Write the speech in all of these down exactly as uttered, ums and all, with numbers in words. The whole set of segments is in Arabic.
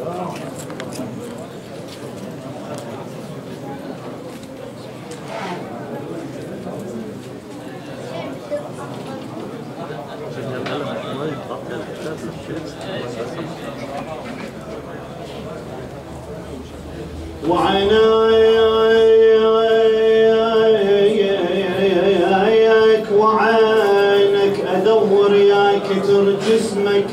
وعنايك وعينك ادور يا كتر جسمك،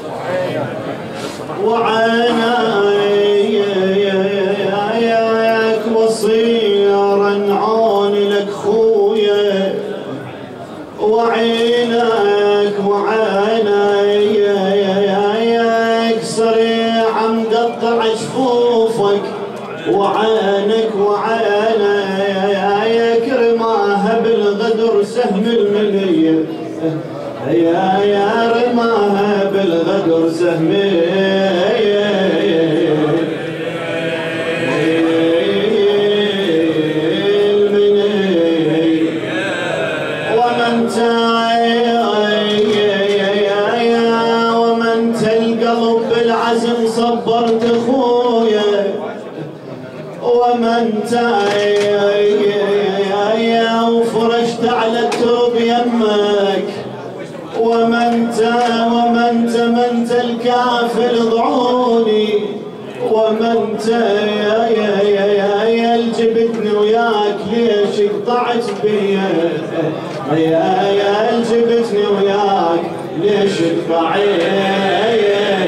وعنايك واصير انعون لك خويا، وعينك وعينك صريع مقطع جفوفك، وعينك وعينك رماها بالغدر سهم المنية، يا يا رماها بالغدر سهم صبرت اخويا، ومن يا وفرشت على الترب يمك، ومن ومن من الكافل ضعوني، ومن يا الجبتني وياك ليش قطعت بيا، يا يا الجبتني وياك ليش قطعت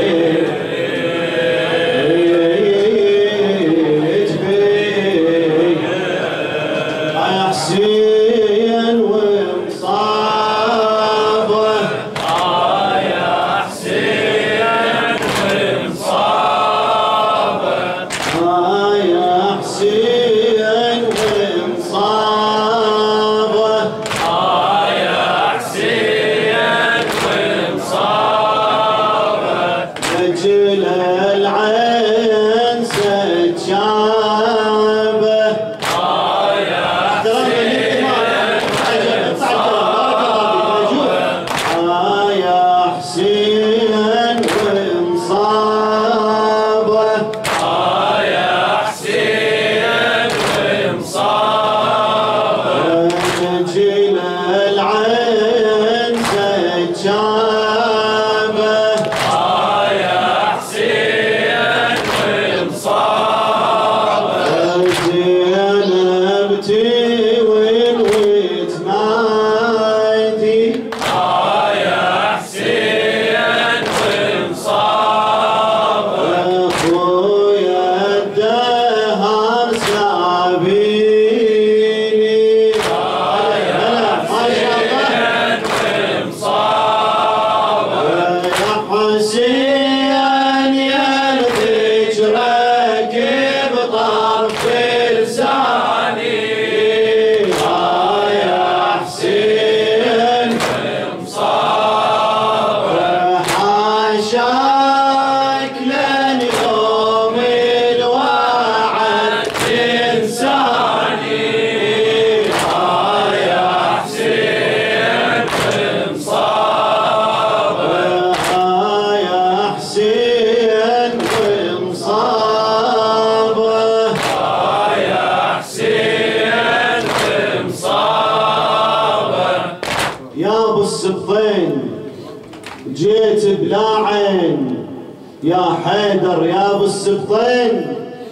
جيت بلا عين يا حيدر، يا ابو السبطين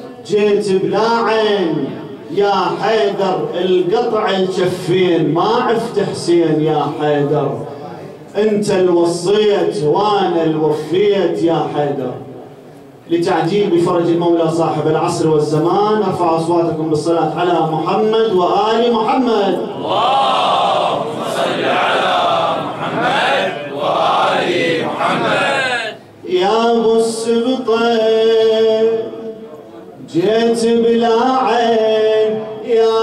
جيت بلا عين يا حيدر، القطع الجفين ما عفت حسين يا حيدر، انت الوصيت وانا الوفيت يا حيدر. لتعجيل بفرج المولى صاحب العصر والزمان ارفعوا اصواتكم بالصلاه على محمد وال محمد. اللهم صل على محمد وال محمد. يا ابو السبطين جيت بلا عين يا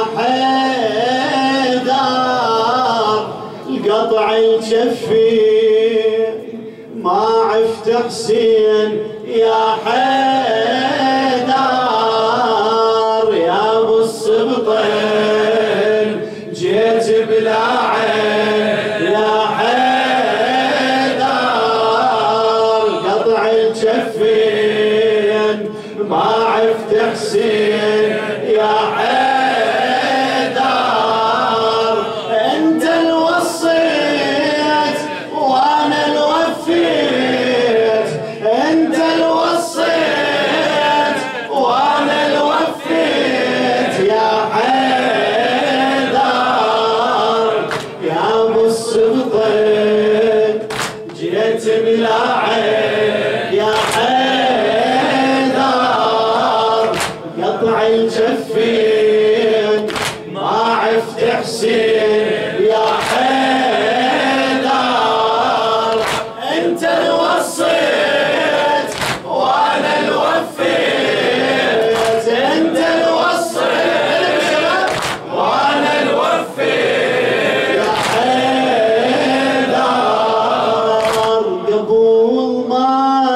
حيدر، القطع الجفين ما عفت حسين يا حيدر، يا ابو السبطين جيت بلا عين يا حيدر، قطع الجفين ما عفت حسين يا حيدر، انت الوصيت وانا الوفيت، انت الوصيت وانا الوفيت يا حيدر، يا ابو السبطين جيت بلا عين يا حيدر، قطع الجفين ما عفت حسين يا حيدر، انت الوصيت وانا الوفيت، انت الوصيت وانا الوفيت يا حيدر، قبل ما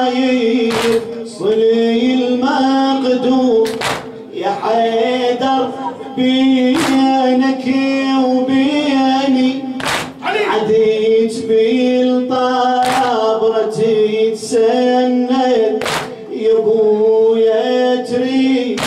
يصلي المقدور يا حيدر بينك وبيني عديت بالطابرة تتسند يا ابويا تريد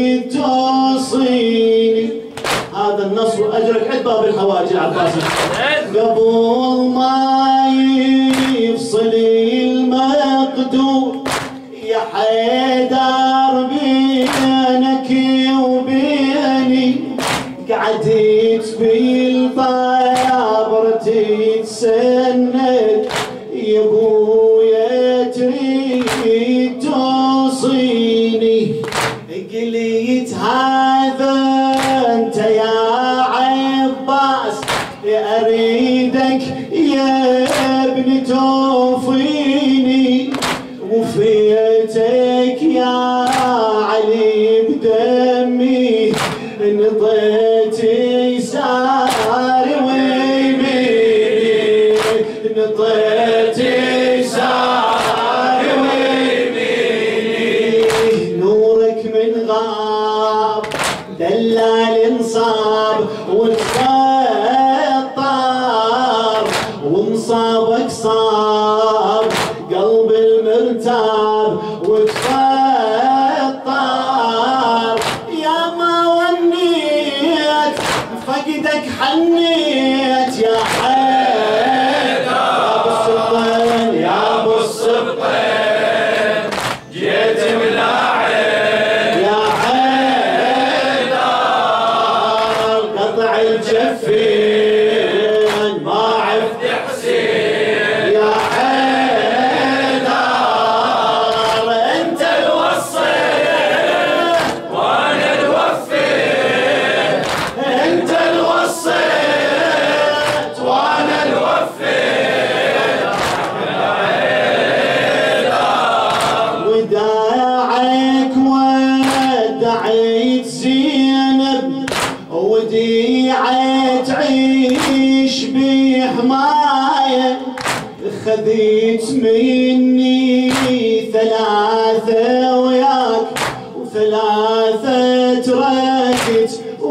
توصيني، هذا النص واجرك عند باب الحواجي العباسي، قبل ما يفصل المقدور يا حيدر بينك وبيني قعدت بالطابر تتسند يا ابويا تريد توصيني، قلت هذا انت يا عباس اريدك يا ابن توفيني، وفيتك يا علي بدمي نطيت يساري ويميني، نطيت يساري ويميني، نورك من غاب دلال انصاب وتخطر، ومصابك صاب قلب المرتاب وتخطر، يا ما ونيت فقدك حنيت يا حيدر، يا ابو السبطين يا ابو السبطين جيت بلا عين يا حيدر، قطع الجفين ما عفت حسين يا حيدر، انت الوصيت وانا الوفيت، انت الوصيت وانا الوفيت يا حيدر، وداعك ودعيت زينب وديعة تعيش بحماية، خذيت مني ثلاثة وياك وثلاثة تركت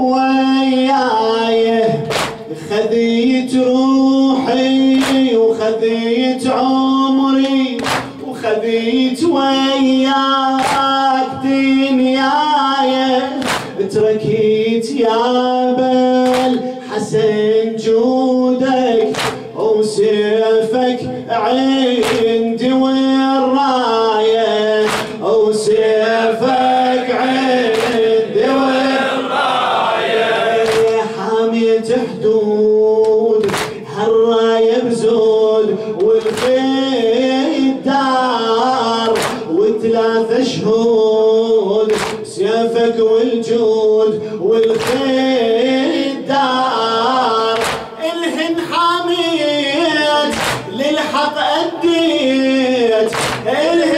وياي، خذيت روحي وخذيت عمري وخذيت وياك دنياي، تركيت يا بل حسن جودك وسيفك عندي والراية، وسيفك عندي والراية، حامية حدود هالراية بزود والخيل دار وثلاثة شهود، سيفك والجود والخيل دار، الهن حاميت للحق أديت، الهن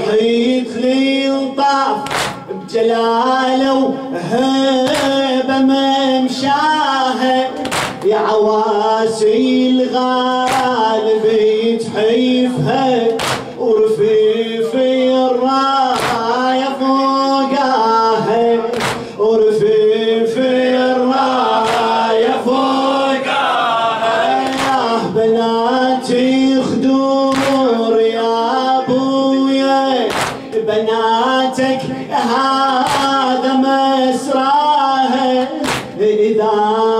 وحيت لي وطاف بجلاله وهيبه ممشاها يا عواسي الغالب تحيفها ورفيف الرايه فوقاها ورفيف الرايه فوقاها يا بناتي خدور يا ابويا بناتك هذا مسراها اذا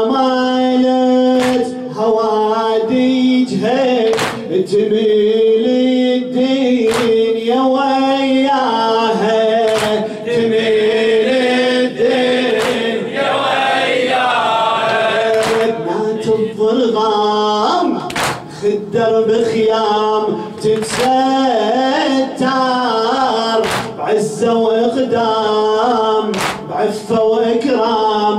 مالت هواديجها تميل الدنيا وياها تميل الدنيا وياها بنات الضرغام خدر بخيام تتستر بعزة واقدام بعفة واكرام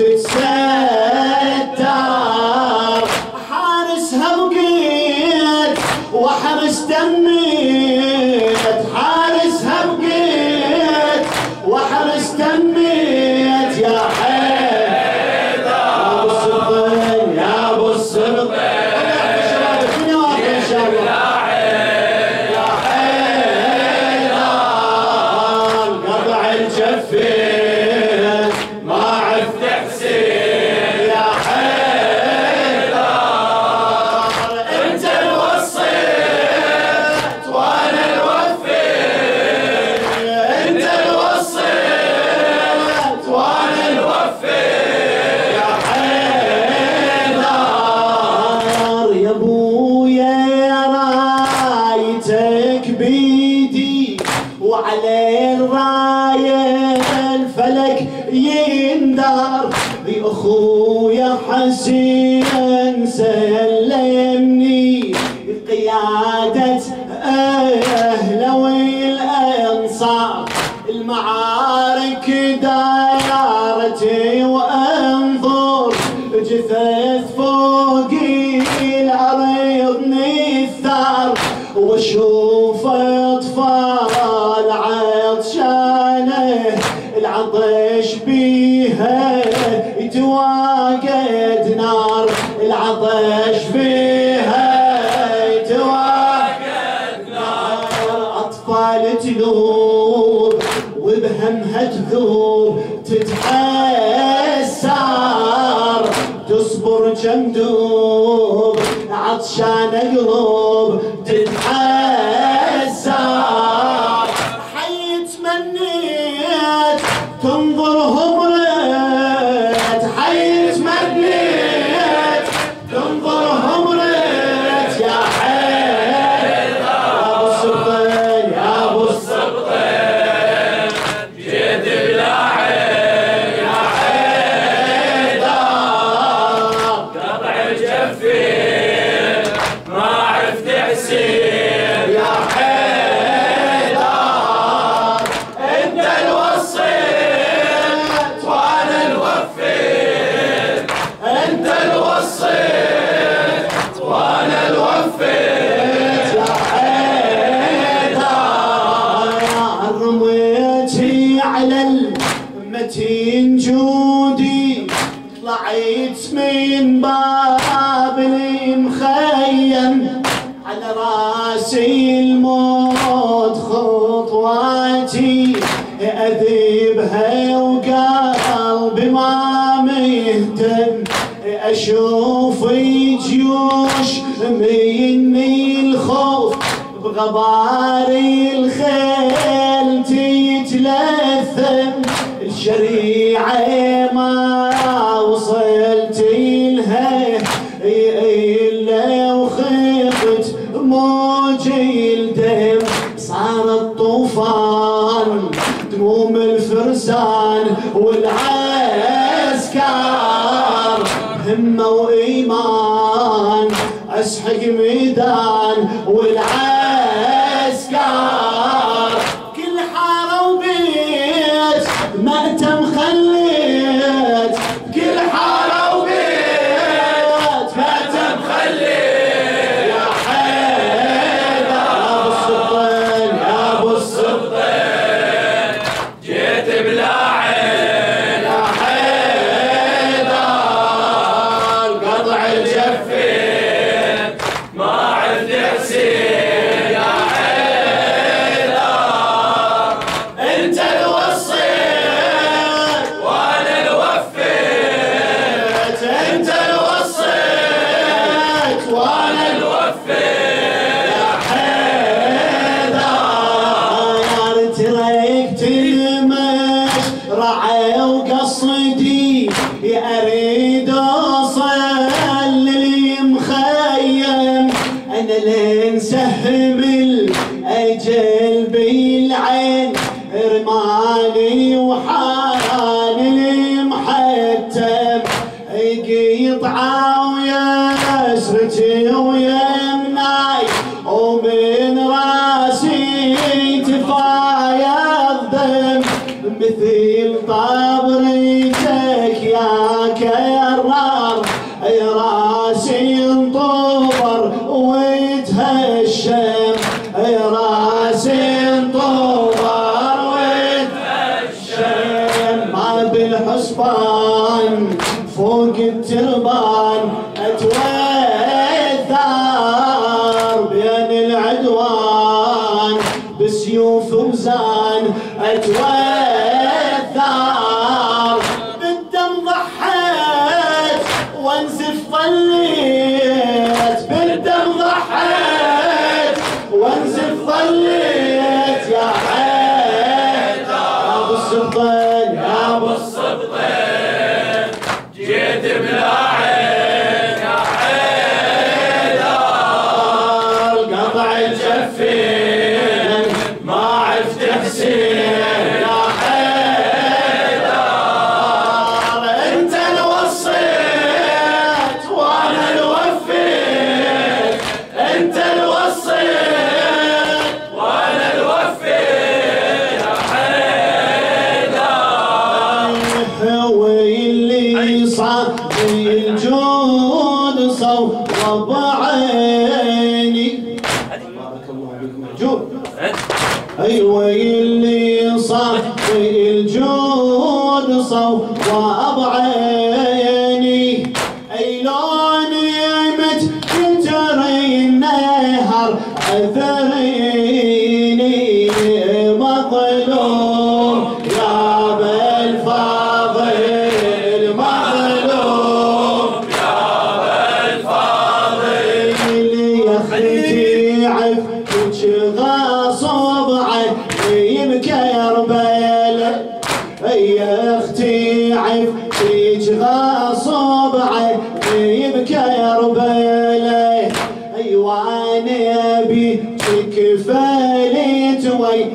تتستر حارسها بقيت وحرس تميت حارسها بقيت وحرس تميت يا حيدر يا ابو السبطين يا ابو السبطين وعلى الراية الفلك يندار اخويا حسين سلمني قيادة اهله والانصار المعارك دارتي وانظر جثث فوقي العريض نثار واشوف اطفال عطشانه العطش بيها يتواقد نار العطش بيها يتواقد نار اطفال تذوب وبهمها تذوب تتحسر تصبر جمدوب عطشان قلوب تتحسر حي تمنيت تنظرهم ريت حي تمنيت تنظرهم ريت يا حيدر يا ابو السبطين يا ابو السبطين جيت بلاعب يا حيدر قطع جفي ما عرفت احسين يا حيدر انت الوصيت وانا الوفيت انت الوصيت وانا الوفيت يا حيدر رميتي على المتين جودي طلعت من باب المخيم على راسي الموت خطواتي اذيبها وقلبي ما مهتم اشوف جيوش مني الخوف بغباري الخيل تتلثم الشريعه ما وصلت لها الا وخفت موجي الدم صار الطوفان دموم الفرسان والعسكر همه وايمان اسحق ميدان والعسكر كل حاره وبيت مأتم خليت كل حاره وبيت مأتم خليت يا حيدر يا ابو السبطين يا ابو السبطين وصلك تلمش رعى وقصدي اريد اوصل للمخيم انا لين سهم الاجل بالعين رماني وحان المحتم يقطعه ويسرتي ويمناي ومن راسي تفايض دم مثل طبريتك يا كرار راسي انطبر ويتهشم راسي انطبر ويتهشم ما بالحسبان فوق التربان اتوثر بين العدوان بسيوف وزان اتوثر بالدم ضحيت وانزف ظليت بالدم ضحيت وانزف ظليت يا حيدر يا ابو السبطين يا ابو السبطين جيت بلا عين يا حيدر قطع الجفين ما عرفت حسين يا حيدر انت الوصيت وانا الوفيت انت الوصيت وانا الوفيت يا حيدر هو اللي صار الجود صوب عيني بارك الله بكم الجود ايوه اللي صار الجود صوب عيني اي لون يمت تجري النهر اثريني مظلوم يا بالفاضل مظلوم يا بالفاضل يا اختي عفك غصب يبكى يربل يا اختي عفك غصب يبكى يربل ايوه انا ابي كفالت ويا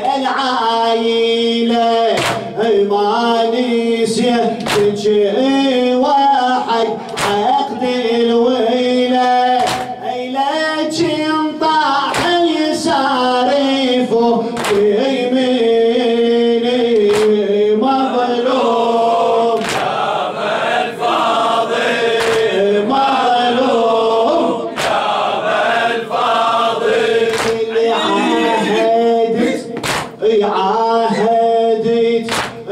العايله ما نسيتك واحد عقد الويله اي لا تنطح يساري فوق يميني مظلوم يا بالفاضل مظلوم يا بالفاضل اللي عاهدت عاهدت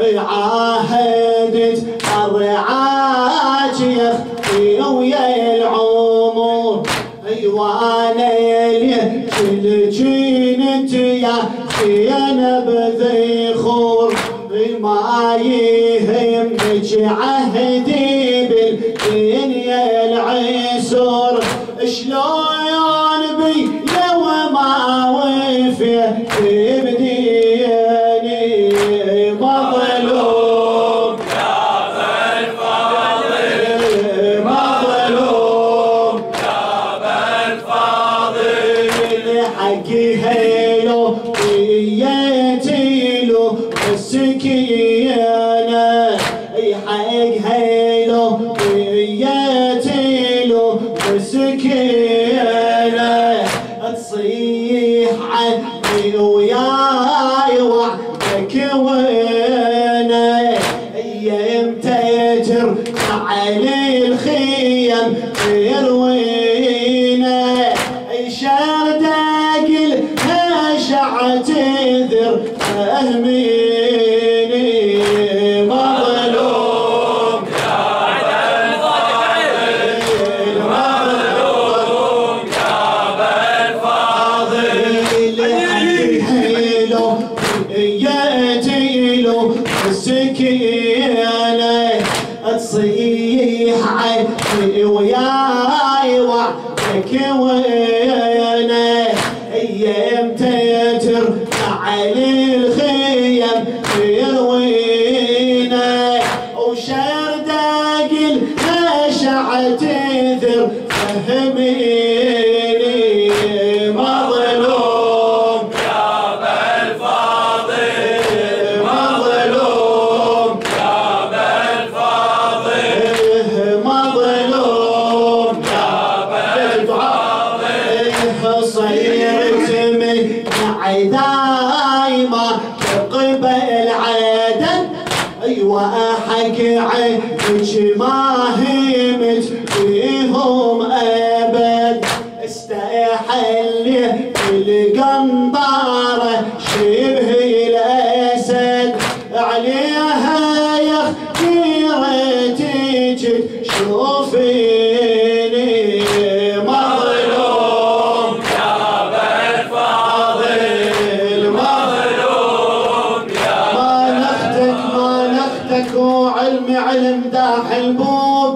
عاهدت الرعاج يا اختي ويا العمر ايوه انا يلي كل جنت يا اختي انا بذخور ما يهمك عهدي بالدنيا العسر شلون بي لو ما وفي بديني مظلوم يا بالفاضل مظلوم يا بالفاضل حقي هيلو بيتي له السكينه اي حق هيلو بيتي له السكينه تصيح عني وياي وعدك وانا ايام تجر علي الخيم تروينا اي شرد اقلها شعتذر فهميني مظلوم يا بالفاضل مظلوم يا بالفاضل هيلو ياتي له السكينه تصيح عني وياي وعدك وانا ايام تتر علي الخير وحق عينك ما همت فيهم أبد استحلي القنطارة شبه الأسد عليها يا خيرتك شوفيني مظلوم يا بالفاضل مظلوم يا ما نختك ما نختك وعلمي علم داح البوب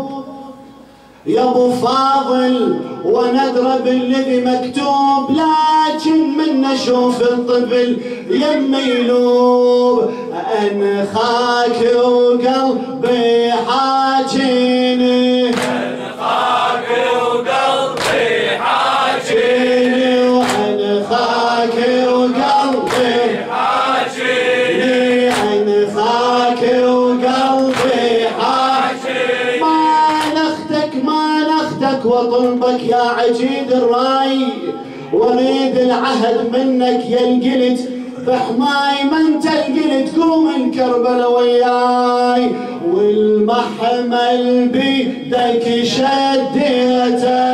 يا ابو فاضل وندرب الذي مكتوب لكن من نشوف الطفل يم يلوب انخاك وقلبي حاجيني انخاك وقلبي حاجيني وانخاك وقلبي حاجيني انخاك وقلبي حاجيني ما نختك ما نختك وطلبك يا عجيد الراي وريد العهد منك يا القلت بحماي ما انت القلت قوم الكربلا وياي والمحمل بيدك شديته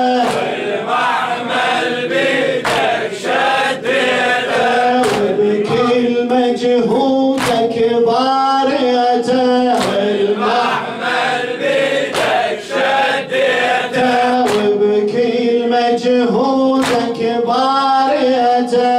والمحمل بيدك شديته وبكل مجهودك باريته والمحمل بيدك شديته وبكل مجهودك باريته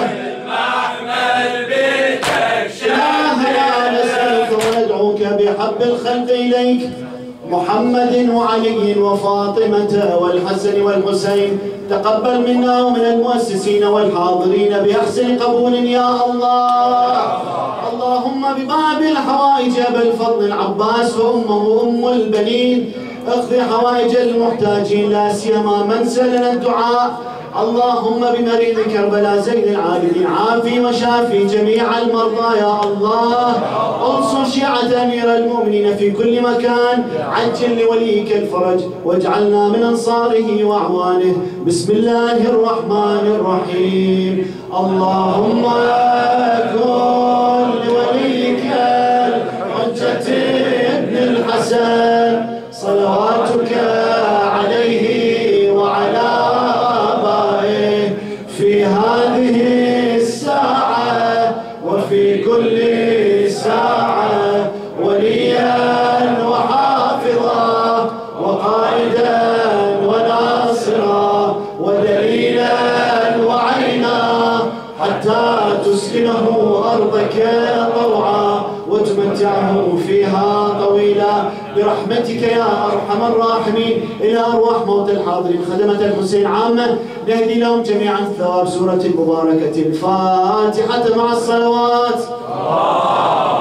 المحمل بيدك إلهي أنا نسألك وندعوك بحب الخلق إليك محمد وعلي وفاطمة والحسن والحسين تقبل منا ومن المؤسسين والحاضرين بأحسن قبول يا الله. اللهم بباب الحوائج أبا الفضل العباس وأمه وأم البنين اقضي حوائج المحتاجين لا سيما من سألنا الدعاء. اللهم بمريض كربلاء زين العابدين عافي وشافي جميع المرضى يا الله. انصر شيعة امير المؤمنين في كل مكان عجل لوليك الفرج واجعلنا من انصاره واعوانه. بسم الله الرحمن الرحيم. اللهم كن لوليك الحجة ابن الحسن صلواتك عليه وعلى في هذه الساعة وفي كل ساعة وليا وحافظا وقائدا وناصرا ودليلا وعينا حتى تسكنه أرضك طوعا وتمتعه فيها طويلا برحمتك يا أرحم الراحمين. إلى أرواح موتى الحاضرين خدمة الحسين عامة نهدي لهم جميعا ثواب سورة المباركة الفاتحة مع الصلوات.